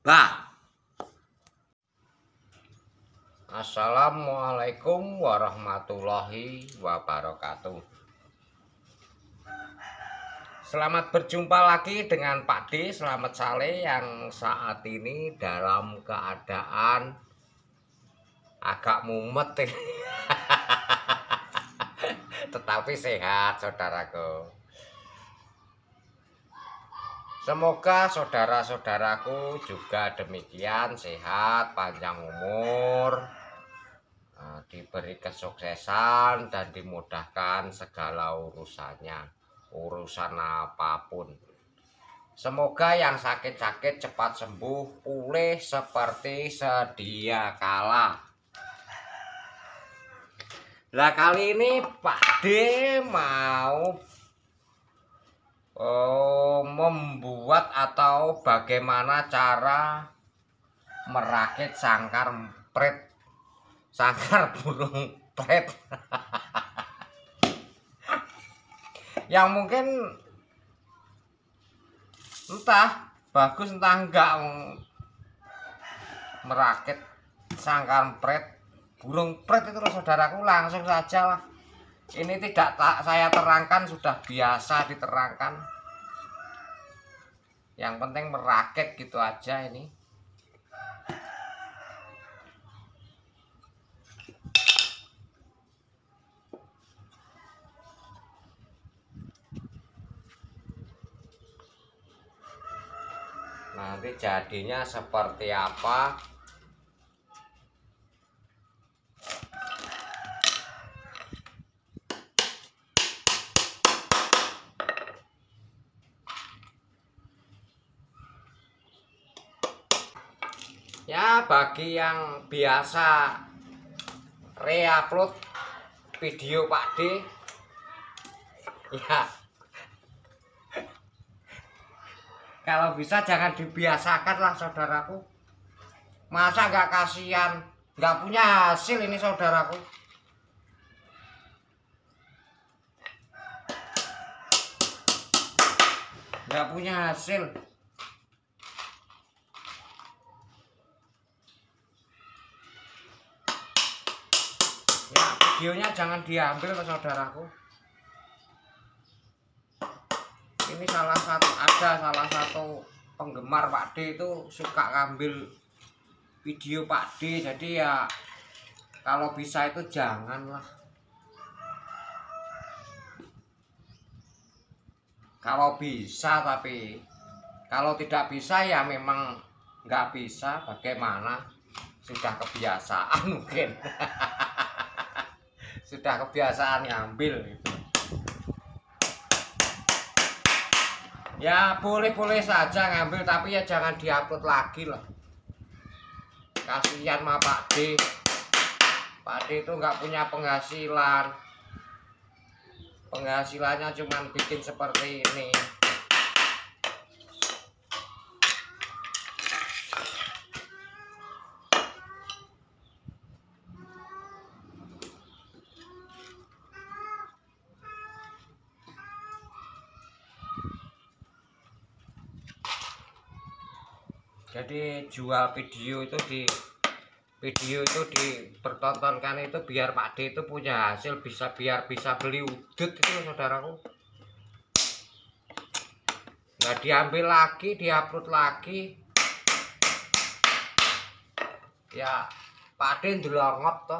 Bah. Assalamualaikum warahmatullahi wabarakatuh. Selamat berjumpa lagi dengan Pak D. Selamat sore yang saat ini dalam keadaan agak mumet tetapi sehat, saudaraku. Semoga saudara-saudaraku juga demikian, sehat, panjang umur, diberi kesuksesan dan dimudahkan segala urusan apapun. Semoga yang sakit-sakit cepat sembuh, pulih seperti sedia kala. Nah, kali ini Pak D mau membuat atau bagaimana cara merakit sangkar burung pret yang mungkin entah bagus entah enggak. Merakit sangkar burung pret itu loh, saudaraku, langsung saja lah. Ini tidak saya terangkan, sudah biasa diterangkan. Yang penting merakit gitu aja ini. Nanti jadinya seperti apa? Ya, bagi yang biasa re-upload video Pak D, ya kalau bisa jangan dibiasakan lah, saudaraku. Masa nggak kasihan, nggak punya hasil ini, saudaraku. Nggak punya hasil. Ya, videonya jangan diambil, saudaraku. Ini salah satu penggemar Pak D itu suka ngambil video Pak D, jadi ya kalau bisa itu janganlah. Kalau bisa, tapi kalau tidak bisa ya memang nggak bisa, bagaimana, sudah kebiasaan mungkin. Sudah kebiasaan ngambil gitu. Ya boleh-boleh saja ngambil, tapi ya jangan diupload lagi lah. Kasihan sama Pak D. Pak D itu nggak punya penghasilan. Penghasilannya cuma bikin seperti ini. Jadi jual video itu dipertontonkan itu biar Pak D itu punya hasil, biar bisa beli udut itu, saudaraku. Nggak diambil lagi, diupload lagi. Ya Pak D ndelongot toh.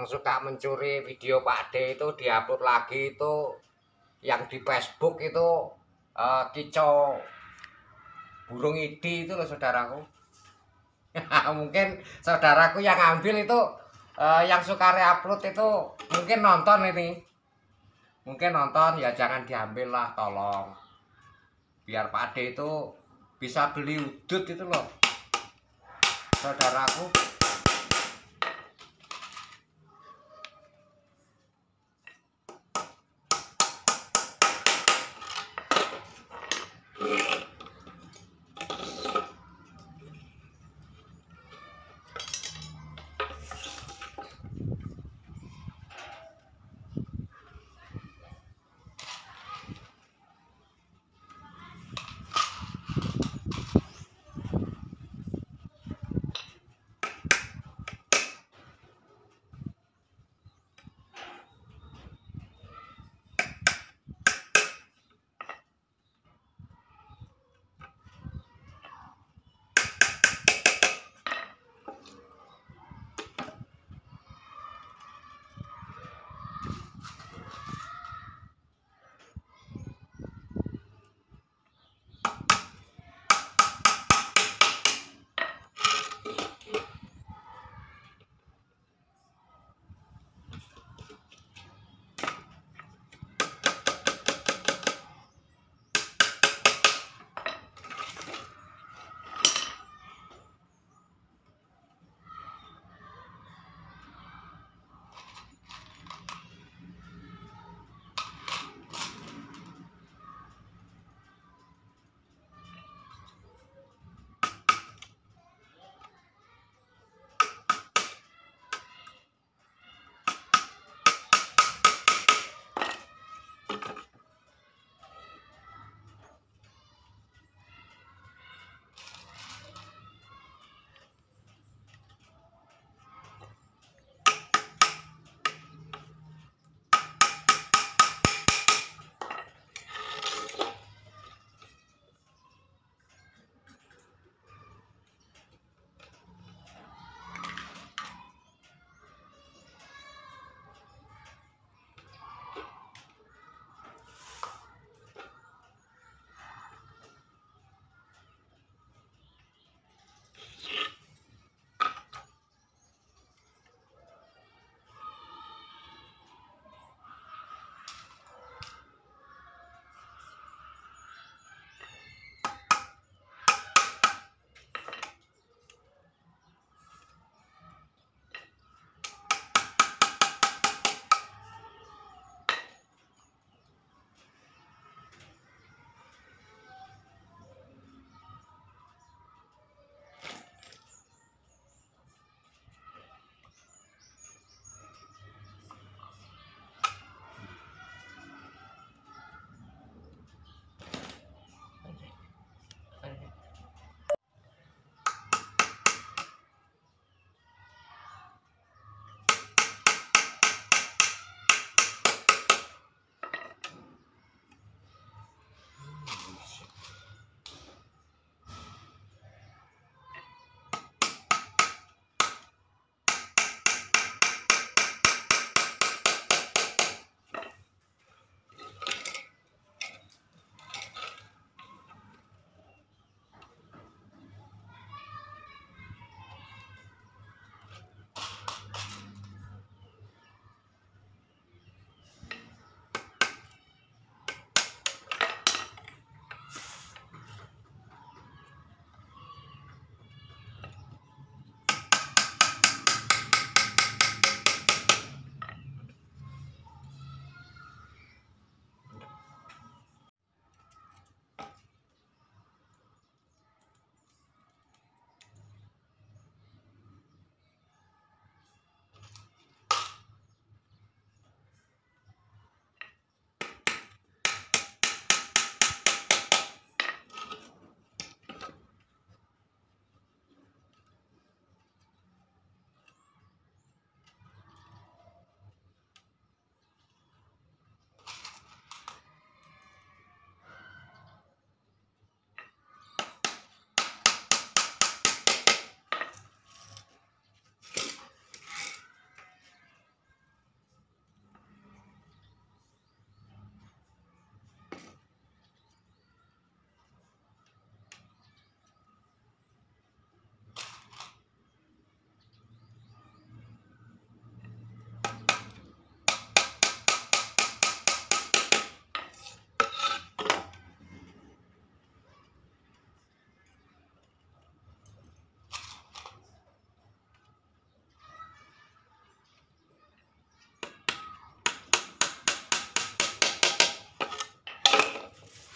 suka mencuri video Pak D itu diupload lagi itu yang di Facebook itu kicau burung idi itu loh saudaraku. Mungkin saudaraku yang ambil itu yang suka reupload itu mungkin nonton ini. Mungkin nonton ya jangan diambil lah tolong. Biar Pak D itu bisa beli udut itu loh saudaraku.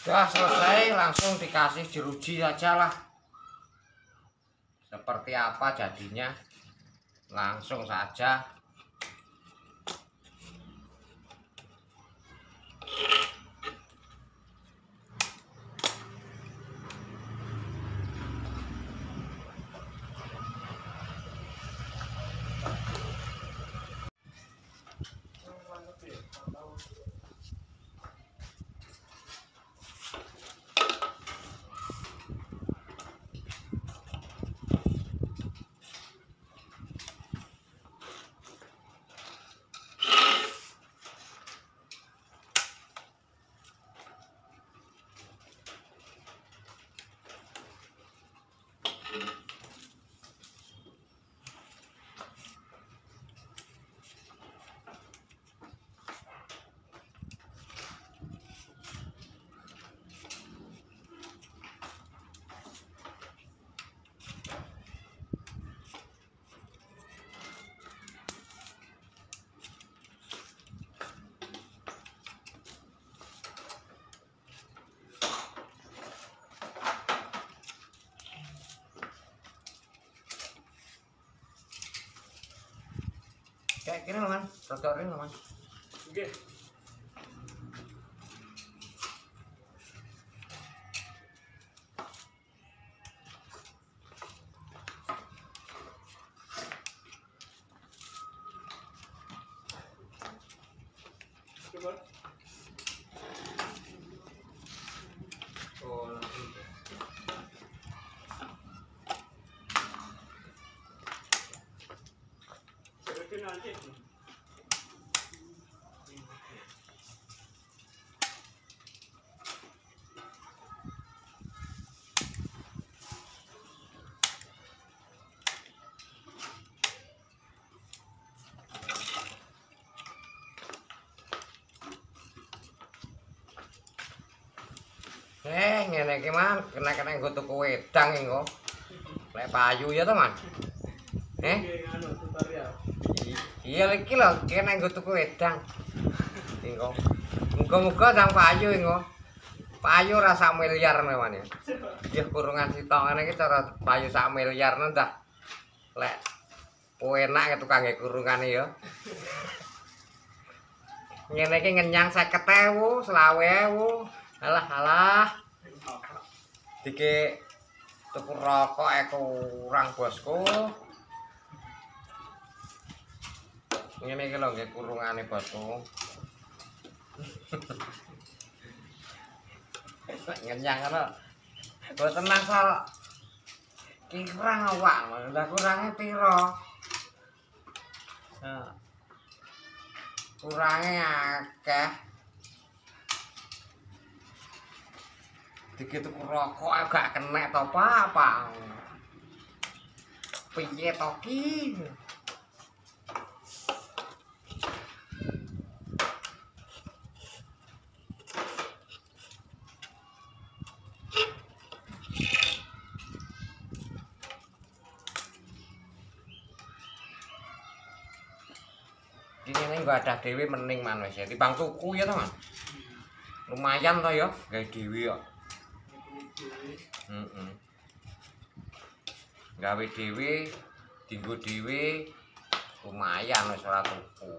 Sudah selesai, langsung dikasih jeruji saja lah. Seperti apa jadinya, langsung saja. Kayak gini loh, Man. Rotor ini loh, Man. Oke. Coba. Oh, langsung. Jadi nanti. Ngene iki, Man, kena nggo tuku wedang iki kok. Lek payu ya to, Man. Anu tutorial. Iya iki lho, kena nggo tuku wedang. Iki kok. Muga-muga sang payu iki kok. Payu ora sak miliar Man ya. Ya kurungan sitok ngene iki cara payu sak miliar ndak. Lek enak tukang kurungane ya. Ngene iki ngenyang 50.000, 20.000. Alah. Dike tuku rokok kurang bosku. Ngene iki lho nggih kurungane bosku. Ngenyang ngono. Boten asal kurang awak, lha kurange pira? Nah. Kurange akeh. Dikit tuku rokok gak kena to apa. Piye to ki? Ini enggak ada dewe mending Man wis ya. Timbang tuku ya to, Man. Lumayan to ya, gawe dhewe kok. Gawe dhewe, dienggo dhewe lumayan wis ora tuku.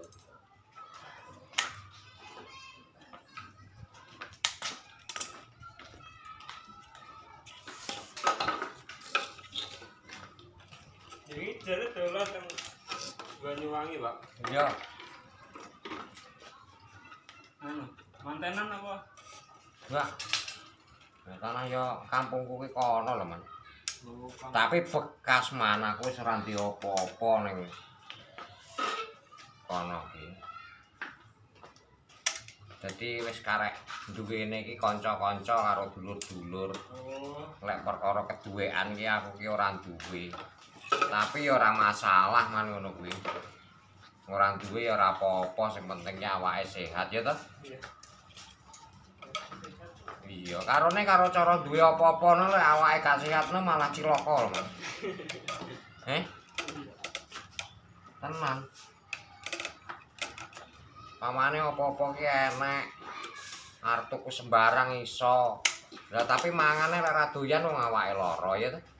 Jadi jare dolan teng Banyuwangi, Pak. Iya. Anu, mantenan apa? Enggak. Tanah ya kampungku ki kono lho, Man. Oh, Tapi bekas Man aku wis ora ndek apa-apa ning kono ki. Dadi wis karek duwene iki kanca-kanca karo dulur-dulur. Oh, Lek perkara keduwekan ki aku ki ora duwe. Tapi ya ora masalah Man ngono kuwi. Ora duwe ya ora apa-apa, sing penting awake sehat ya toh. iya. Iya, karone karo cara duwe apa-apa lek awake gak sehat malah cilaka lho, Mas. Tenan. Pamane apa-apa ki enek. arep tuku sembarang iso. Lah tapi mangane lek ra doyan wong awake lara ya to.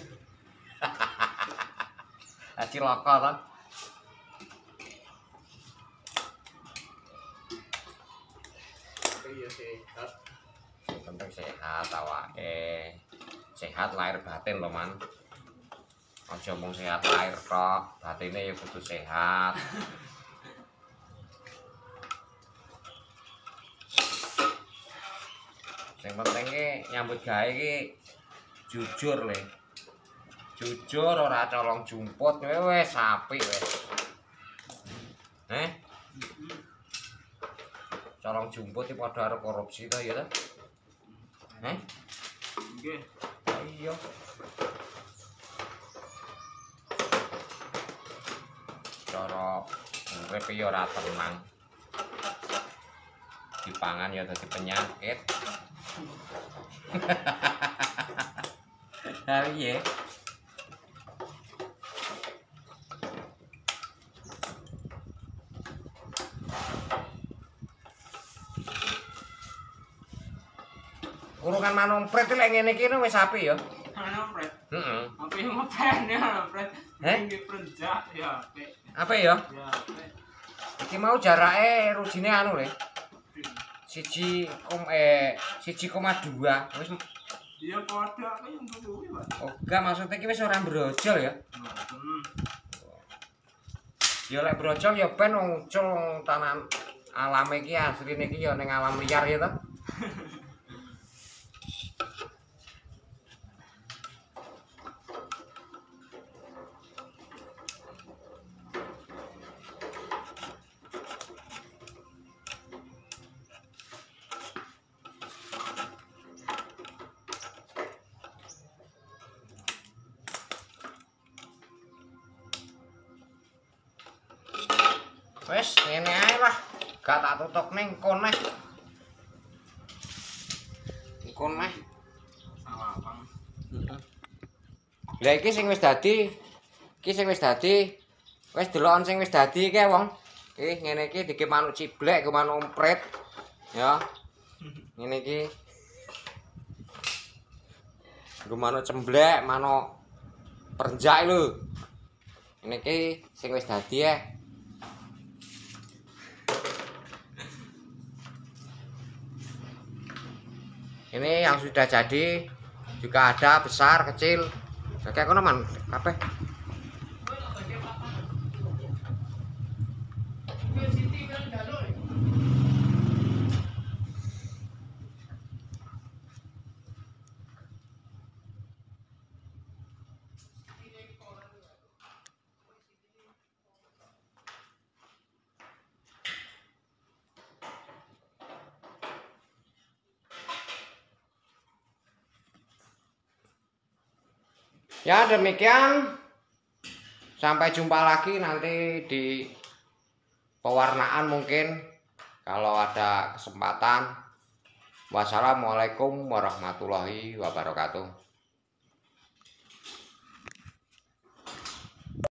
Cilaka to. Iya sehat. Penting sehat awake. Sehat lahir batin lho, Man. Aja mung sehat lahir tok, batine ya kudu sehat. Sing penting ki nyambut gawe ki jujur le. Jujur ora colong jumput wis apik wis. Colong jumput iki padha karo korupsi to ya to? Nggih. Iya. Cara urip ya ora tenang. Dipangan ya dadi penyakit. Lah piye? Urungan manompret lek ngene iki wis apik ya. Manompret. Heeh. Apik ngopeni manompret. Nggih prenjak ya apik. Apik ya? Ya apik. Iki mau jarake rujine anu le. 1,2 wis. Iya padha aku yang kuwi, Pak. Oh, enggak maksudnya iki wis ora brojol ya. Ya lek brojol ya ben ngucul tanah alam iki asline iki ya ning alam liar ya to. Wes ngene ae lah. Gak tak tutuk ning kon neh. Kon neh. Sawapang. Lah iki sing wis dadi wis deloken sing wis dadi iki wong. Iki ngene iki dikip manuk ciblek ke manuk ompret. Ya. Ngene iki. Nggo manuk cemblek, manuk perenjak lho. Ngene iki sing wis dadi Ini yang sudah jadi juga ada besar, kecil. Kayak kono man, kabeh. Ya demikian, sampai jumpa lagi nanti di pewarnaan mungkin kalau ada kesempatan. Wassalamualaikum warahmatullahi wabarakatuh.